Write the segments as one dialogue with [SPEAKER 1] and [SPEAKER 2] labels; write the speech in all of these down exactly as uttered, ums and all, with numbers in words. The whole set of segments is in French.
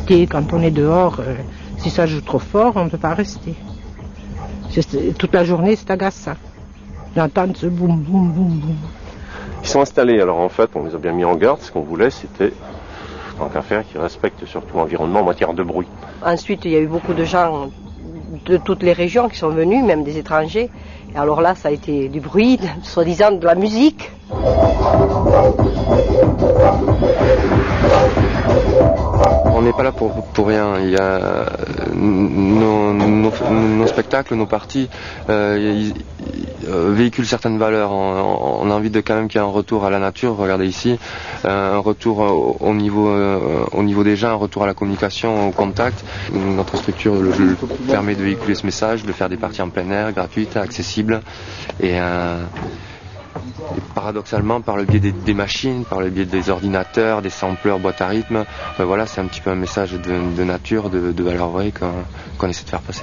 [SPEAKER 1] l'été, quand on est dehors, euh, si ça joue trop fort, on ne peut pas rester. C'est, toute la journée, c'est agaçant. D'entendre ce boum, boum, boum, boum.
[SPEAKER 2] Ils sont installés, alors en fait, on les a bien mis en garde. Ce qu'on voulait, c'était, tant qu'à faire, qu'ils respectent surtout l'environnement en matière de bruit.
[SPEAKER 3] Ensuite, il y a eu beaucoup de gens de toutes les régions qui sont venus, même des étrangers. Et alors là, ça a été du bruit, soi-disant de la musique.
[SPEAKER 4] On n'est pas là pour, pour rien. Il y a nos, nos, nos spectacles, nos parties euh, ils, ils véhiculent certaines valeurs. On, on a envie de quand même qu'il y ait un retour à la nature. Regardez ici, un retour au, au niveau euh, au niveau des gens, un retour à la communication, au contact. Notre structure le, le permet de véhiculer ce message, de faire des parties en plein air, gratuites, accessibles et euh, Et paradoxalement, par le biais des, des machines, par le biais des ordinateurs, des sampleurs, boîtes à rythme, ben voilà, c'est un petit peu un message de, de nature, de, de valeur vraie qu'on, qu'on essaie de faire passer.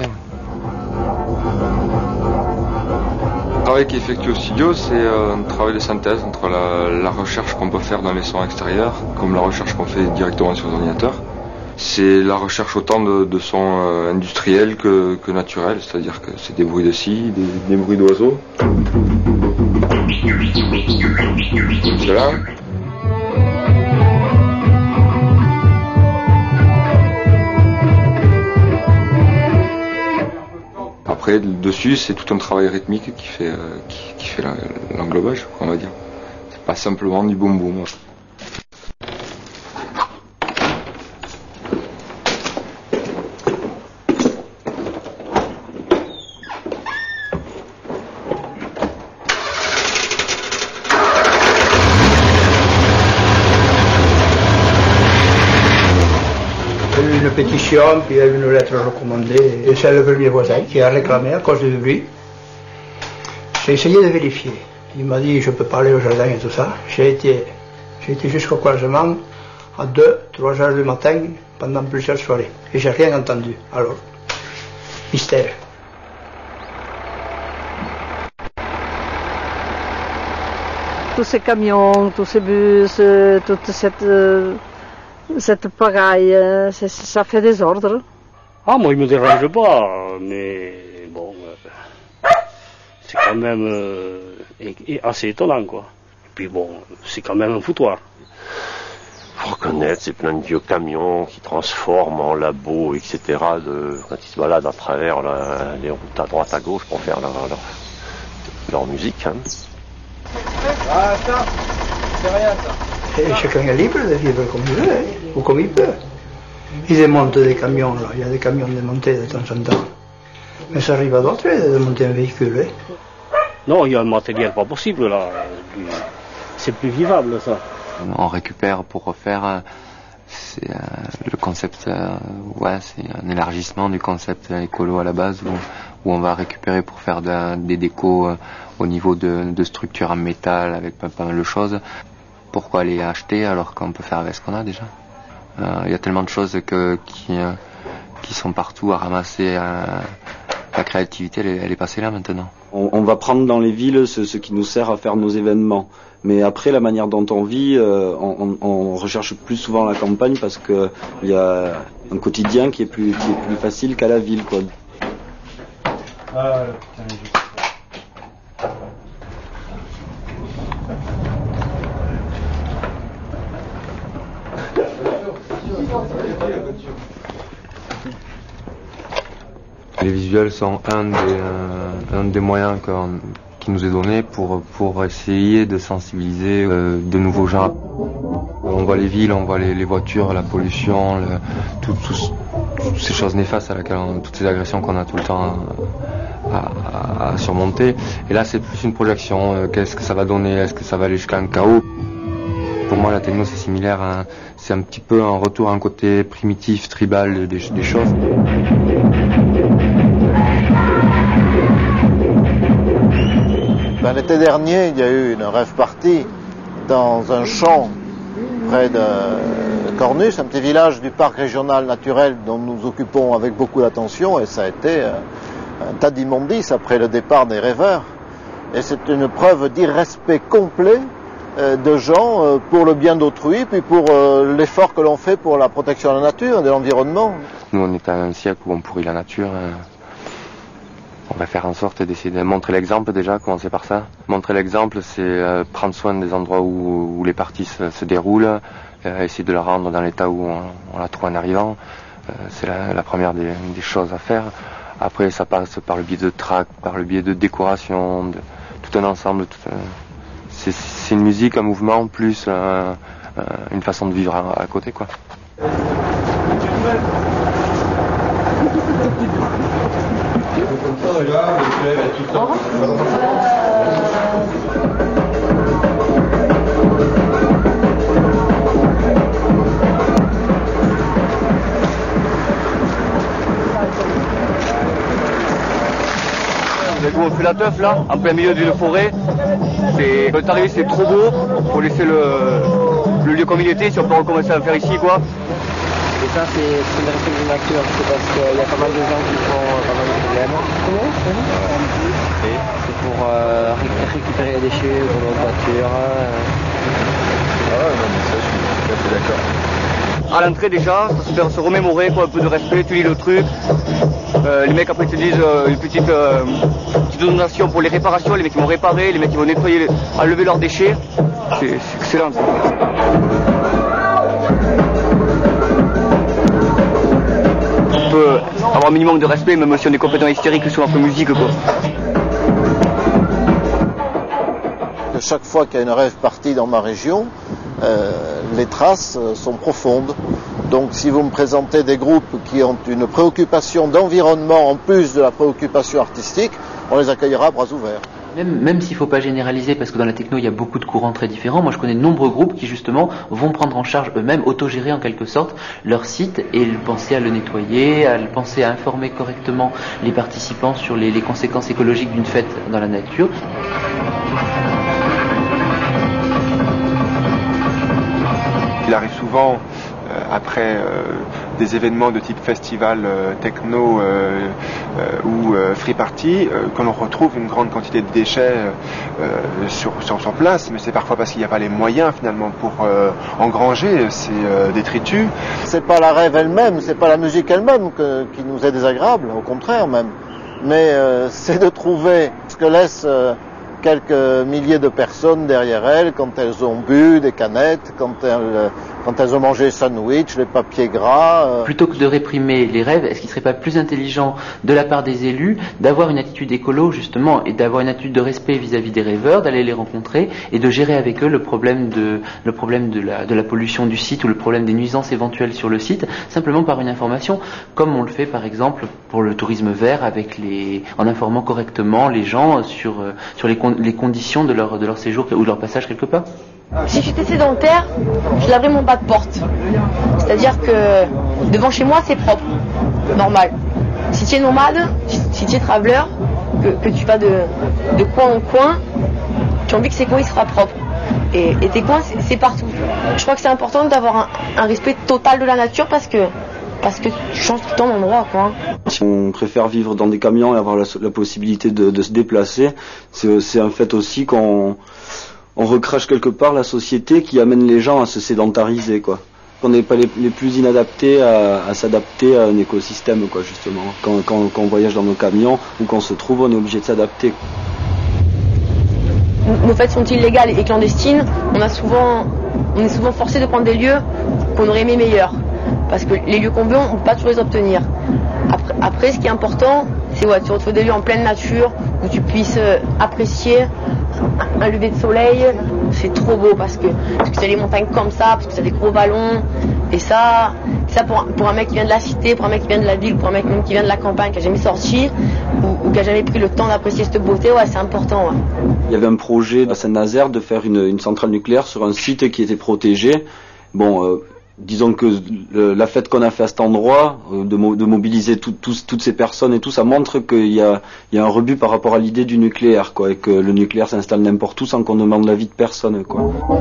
[SPEAKER 5] Le travail qui est effectué au studio, c'est un travail de synthèse entre la, la recherche qu'on peut faire dans les sons extérieurs, comme la recherche qu'on fait directement sur l'ordinateur. C'est la recherche autant de, de sons euh, industriels que, que naturels, c'est-à-dire que c'est des bruits de scie, des, des bruits d'oiseaux. Cela. Après, dessus, c'est tout un travail rythmique qui fait, euh, qui, qui fait l'englobage, on va dire. C'est pas simplement du boum boum.
[SPEAKER 6] Une pétition, puis il y a eu une lettre recommandée, et c'est le premier voisin qui a réclamé à cause du bruit. J'ai essayé de vérifier. Il m'a dit je peux pas aller au jardin et tout ça. J'ai été, j'ai été jusqu'au croisement à deux, trois heures du matin pendant plusieurs soirées. Et j'ai rien entendu. Alors, mystère.
[SPEAKER 3] Tous ces camions, tous ces bus, toute cette... Euh... Cette pagaille, c'est, ça fait désordre.
[SPEAKER 7] Ah, moi, il me dérange pas, mais bon, euh, c'est quand même euh, assez étonnant, quoi. Et puis bon, c'est quand même un foutoir.
[SPEAKER 2] Faut reconnaître, c'est plein de vieux camions qui transforment en labo, et cetera. De, quand ils se baladent à travers la, les routes à droite, à gauche pour faire leur, leur, leur musique. Hein.
[SPEAKER 6] Ah, ça, c'est rien, ça. Et chacun est libre de vivre comme il veut, hein, ou comme il peut. Ils démontent des camions, là. Il y a des camions démontés de temps en temps. Mais ça arrive à d'autres de démonter un véhicule. Hein.
[SPEAKER 7] Non, il y a un matériel pas possible, là. C'est plus vivable, ça.
[SPEAKER 4] On récupère pour refaire. C'est euh, le concept, euh, ouais, c'est un élargissement du concept écolo à la base, où, où on va récupérer pour faire de, des décos euh, au niveau de, de structures en métal avec pas, pas mal de choses. Pourquoi les acheter alors qu'on peut faire avec ce qu'on a déjà? Il euh, y a tellement de choses que, qui, euh, qui sont partout à ramasser. Euh, la créativité, elle est, elle est passée là maintenant.
[SPEAKER 8] On, on va prendre dans les villes ce, ce qui nous sert à faire nos événements. Mais après, la manière dont on vit, euh, on, on, on recherche plus souvent la campagne parce qu'il y a un quotidien qui est plus, qui est plus facile qu'à la ville, quoi. Ah, putain, je...
[SPEAKER 4] Les visuels sont un des, euh, un des moyens qui nous est donné pour, pour essayer de sensibiliser euh, de nouveaux gens. On voit les villes, on voit les, les voitures, la pollution, le, tout, tout, toutes ces choses néfastes à laquelle on, toutes ces agressions qu'on a tout le temps à, à, à surmonter. Et là, c'est plus une projection. Euh, qu'est-ce que ça va donner? Est-ce que ça va aller jusqu'à un chaos? Pour moi, la techno, c'est similaire. À, c'est un petit peu un retour à un côté primitif, tribal des, des choses.
[SPEAKER 9] Ben, l'été dernier, il y a eu une rave party dans un champ près de Cornus, un petit village du parc régional naturel dont nous nous occupons avec beaucoup d'attention, et ça a été un tas d'immondices après le départ des rêveurs. Et c'est une preuve d'irrespect complet euh, de gens euh, pour le bien d'autrui, puis pour euh, l'effort que l'on fait pour la protection de la nature, de l'environnement.
[SPEAKER 4] Nous, on est à un siècle où on pourrit la nature. Hein. On va faire en sorte d'essayer de montrer l'exemple déjà, commencer par ça. Montrer l'exemple, c'est euh, prendre soin des endroits où, où les parties se, se déroulent, euh, essayer de la rendre dans l'état où on, on la trouve en arrivant. Euh, c'est la, la première des, des choses à faire. Après, ça passe par le biais de tracts, par le biais de décoration, de tout un ensemble. Tout un... C'est, c'est une musique, un mouvement, plus euh, euh, une façon de vivre à, à côté, quoi.
[SPEAKER 10] On fait la teuf là, en plein milieu d'une forêt. C'est, quand arrivé, c'est trop beau. Faut laisser le, le lieu comme il était, si on peut recommencer à le faire ici, quoi.
[SPEAKER 11] Et ça, c'est, c'est le respect de la nature, c'est parce qu'il y a pas mal de gens qui font euh, pas mal de problèmes. Comment euh, C'est pour euh, ré- récupérer les déchets pour notre voiture. Euh...
[SPEAKER 5] Ah ouais, non, mais ça, je suis tout à fait d'accord.
[SPEAKER 10] À l'entrée déjà, ça se fait se remémorer, quoi, un peu de respect, tu lis le truc. Euh, les mecs après te disent euh, une petite, euh, petite donation pour les réparations, les mecs qui vont réparer, les mecs qui vont nettoyer, enlever leurs déchets. C'est, c'est excellent ça. On peut avoir un minimum de respect, même si on est complètement hystérique sur notre musique, quoi.
[SPEAKER 9] Chaque fois qu'il y a une rave party dans ma région, euh, les traces sont profondes. Donc si vous me présentez des groupes qui ont une préoccupation d'environnement en plus de la préoccupation artistique, on les accueillera à bras ouverts.
[SPEAKER 12] Même, même s'il ne faut pas généraliser, parce que dans la techno, il y a beaucoup de courants très différents, moi je connais de nombreux groupes qui justement vont prendre en charge eux-mêmes, autogérer en quelque sorte, leur site et penser à le nettoyer, à penser à informer correctement les participants sur les, les conséquences écologiques d'une fête dans la nature.
[SPEAKER 13] Il arrive souvent, euh, après euh, des événements de type festival euh, techno euh, euh, ou euh, free party, euh, qu'on retrouve une grande quantité de déchets euh, sur, sur, sur place, mais c'est parfois parce qu'il n'y a pas les moyens finalement pour euh, engranger ces euh, détritus.
[SPEAKER 9] C'est pas la rave elle-même, c'est pas la musique elle-même que, qui nous est désagréable, au contraire même. Mais euh, c'est de trouver ce que laisse euh, quelques milliers de personnes derrière elles quand elles ont bu des canettes, quand elles, quand elles ont mangé les sandwichs, les papiers gras. Euh...
[SPEAKER 12] Plutôt que de réprimer les rêves, est-ce qu'il ne serait pas plus intelligent de la part des élus d'avoir une attitude écolo justement et d'avoir une attitude de respect vis-à-vis des rêveurs, d'aller les rencontrer et de gérer avec eux le problème de le problème de la de la pollution du site ou le problème des nuisances éventuelles sur le site, simplement par une information, comme on le fait par exemple pour le tourisme vert avec les en informant correctement les gens sur sur les les conditions de leur, de leur séjour ou de leur passage quelque part.
[SPEAKER 14] Si j'étais sédentaire, je laverais mon bas de porte. C'est-à-dire que devant chez moi, c'est propre, normal. Si tu es nomade, si tu es traveler, que, que tu vas de, de coin en coin, tu as envie que ces coins ils soient propres. Et, et tes coins, c'est, c'est partout. Je crois que c'est important d'avoir un, un respect total de la nature parce que Parce que tu changes tout le temps d'endroit, quoi.
[SPEAKER 8] Si on préfère vivre dans des camions et avoir la, la possibilité de, de se déplacer, c'est, c'est un fait aussi qu'on on recrache quelque part la société qui amène les gens à se sédentariser, quoi. On n'est pas les, les plus inadaptés à, à s'adapter à un écosystème, quoi, justement. Quand, quand, quand on voyage dans nos camions ou qu'on se trouve, on est obligé de s'adapter.
[SPEAKER 14] Nos fêtes sont illégales et clandestines. On a souvent, on est souvent forcé de prendre des lieux qu'on aurait aimé meilleurs. Parce que les lieux qu'on veut, on ne peut pas toujours les obtenir. Après, après, ce qui est important, c'est ouais, de retrouver des lieux en pleine nature, où tu puisses euh, apprécier un, un lever de soleil. C'est trop beau parce que, parce que c'est les montagnes comme ça, parce que c'est des gros vallons. Et ça, ça pour, pour un mec qui vient de la cité, pour un mec qui vient de la ville, pour un mec même qui vient de la campagne, qui n'a jamais sorti, ou, ou qui n'a jamais pris le temps d'apprécier cette beauté, ouais, c'est important. Ouais.
[SPEAKER 8] Il y avait un projet à Saint-Nazaire de faire une, une centrale nucléaire sur un site qui était protégé. Bon... Euh, Disons que le, la fête qu'on a fait à cet endroit, euh, de, mo, de mobiliser tout, tout, toutes ces personnes et tout, ça montre qu'il y a, il y a un rebut par rapport à l'idée du nucléaire, quoi, et que le nucléaire s'installe n'importe où sans qu'on demande l'avis de personne, quoi.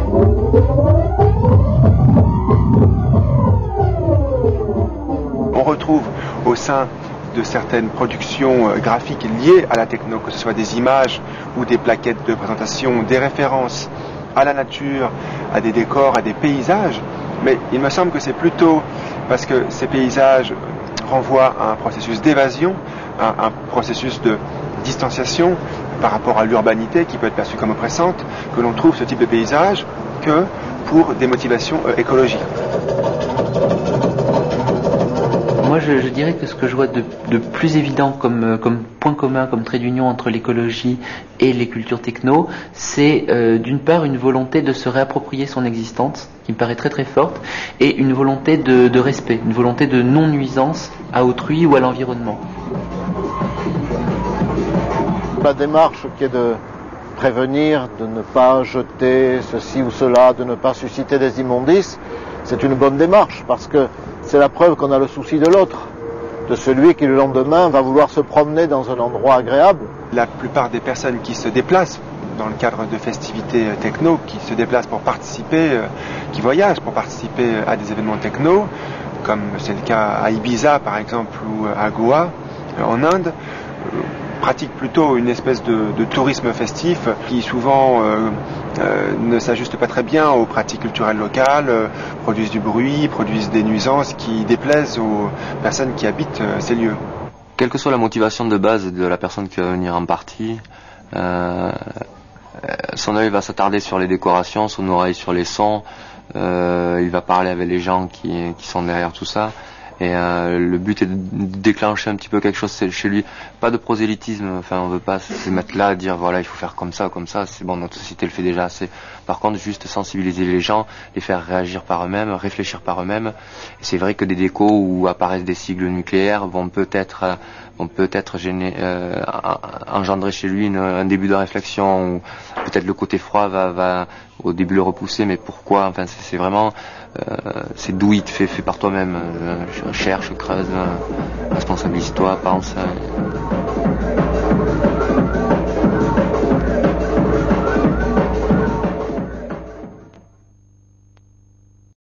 [SPEAKER 13] On retrouve au sein de certaines productions graphiques liées à la techno, que ce soit des images ou des plaquettes de présentation, des références à la nature, à des décors, à des paysages, mais il me semble que c'est plutôt parce que ces paysages renvoient à un processus d'évasion, à un processus de distanciation par rapport à l'urbanité qui peut être perçue comme oppressante, que l'on trouve ce type de paysage que pour des motivations euh, écologiques.
[SPEAKER 12] Moi, je, je dirais que ce que je vois de, de plus évident comme, comme point commun, comme trait d'union entre l'écologie et les cultures techno, c'est euh, d'une part une volonté de se réapproprier son existence, qui me paraît très très forte, et une volonté de, de respect, une volonté de non-nuisance à autrui ou à l'environnement.
[SPEAKER 9] La démarche qui est de prévenir, de ne pas jeter ceci ou cela, de ne pas susciter des immondices, c'est une bonne démarche parce que c'est la preuve qu'on a le souci de l'autre, de celui qui le lendemain va vouloir se promener dans un endroit agréable.
[SPEAKER 13] La plupart des personnes qui se déplacent dans le cadre de festivités techno, qui se déplacent pour participer, qui voyagent pour participer à des événements techno, comme c'est le cas à Ibiza par exemple ou à Goa en Inde, pratiquent plutôt une espèce de, de tourisme festif qui souvent euh, euh, ne s'ajuste pas très bien aux pratiques culturelles locales, euh, produisent du bruit, produisent des nuisances qui déplaisent aux personnes qui habitent euh, ces lieux.
[SPEAKER 4] Quelle que soit la motivation de base de la personne qui va venir en partie, euh, son œil va s'attarder sur les décorations, son oreille sur les sons, euh, il va parler avec les gens qui, qui sont derrière tout ça. Et euh, le but est de déclencher un petit peu quelque chose chez lui, pas de prosélytisme, enfin on veut pas se mettre là à dire voilà il faut faire comme ça, comme ça, c'est bon, notre société le fait déjà assez. Par contre juste sensibiliser les gens, les faire réagir par eux-mêmes, réfléchir par eux-mêmes. Et c'est vrai que des décos où apparaissent des sigles nucléaires vont peut-être euh, vont peut-être gêner, euh, engendrer chez lui une, un début de réflexion, ou peut-être le côté froid va, va au début le repousser, mais pourquoi, enfin c'est, c'est vraiment euh, c'est do it, fait, fait par toi-même, euh, cherche, creuse, euh, responsabilise-toi, pense. Euh,